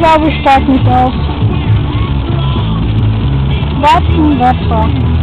glaube, ich steig nicht auf. Was ein Wetter.